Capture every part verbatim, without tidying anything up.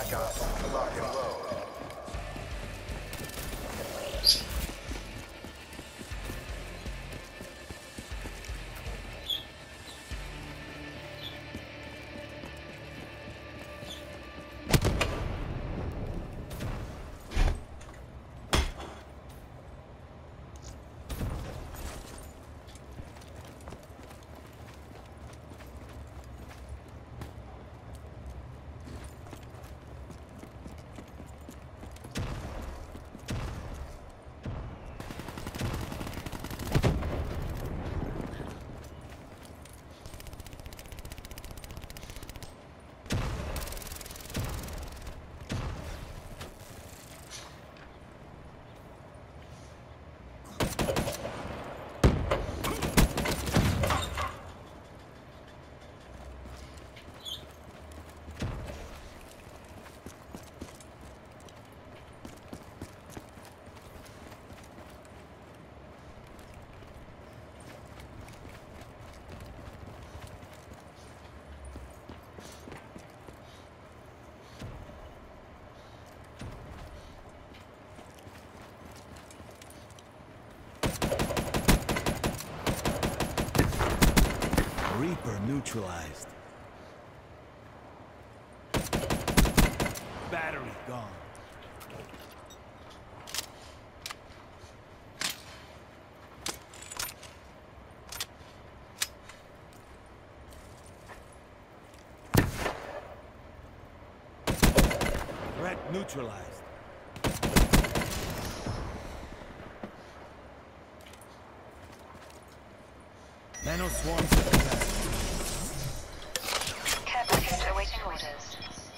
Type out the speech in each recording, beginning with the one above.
Black Ops, lock and load. Reaper neutralized. Battery gone. Threat neutralized. Nano swarms at capacity. Care package awaiting orders.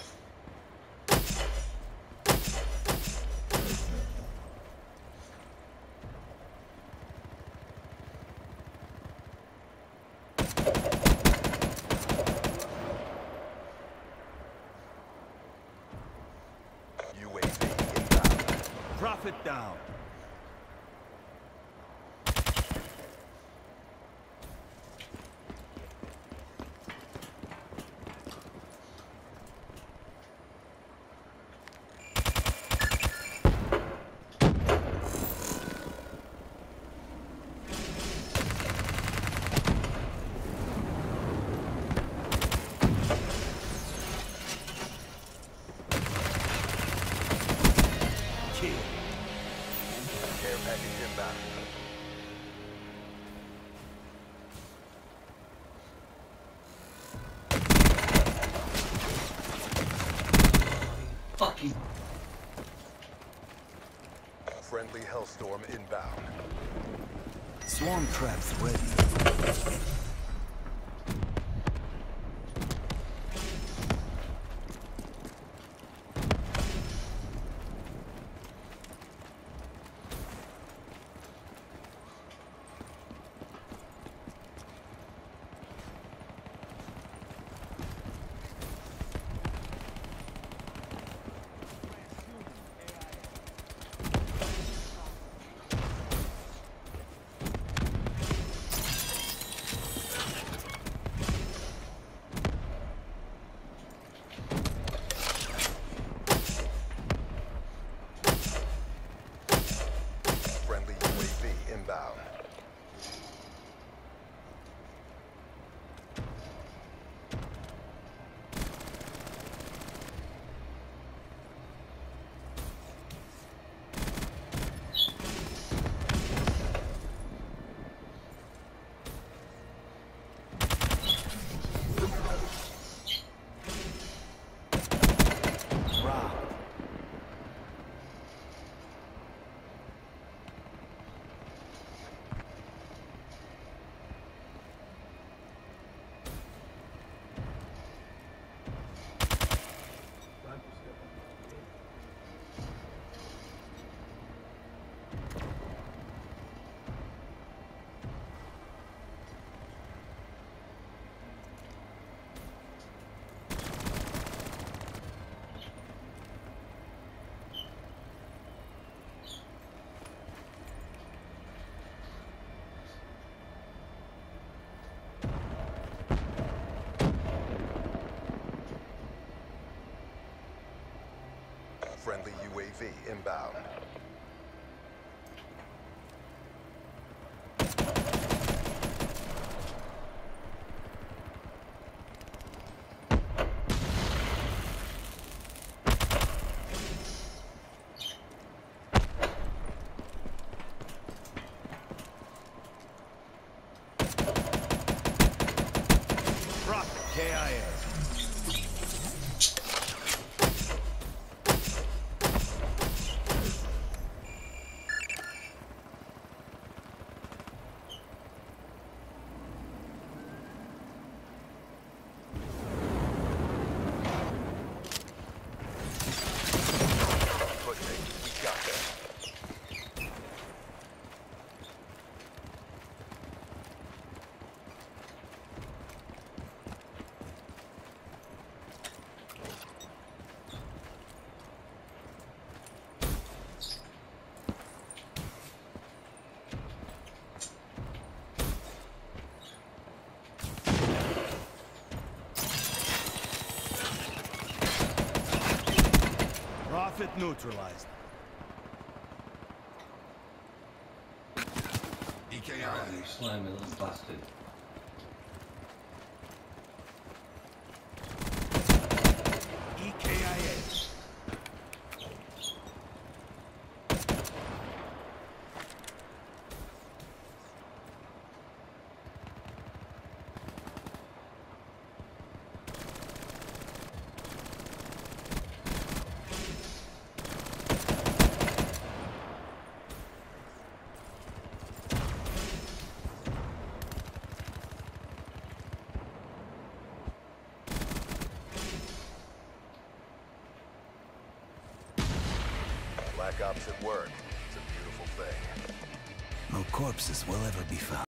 U A V inbound. Profit down. Care package inbound. Fucking. Friendly Hellstorm inbound. Swarm traps ready. Friendly U A V inbound. Prophet K I A. Pushing. We got this. Prophet neutralized. Oh, you slimy little bastard. E K I A. Black Ops at work. It's a beautiful thing. No corpses will ever be found.